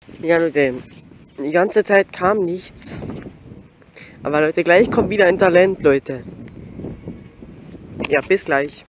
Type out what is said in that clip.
Ja, Leute, die ganze Zeit kam nichts. Aber Leute, gleich kommt wieder ein Talent, Leute. Ja, bis gleich.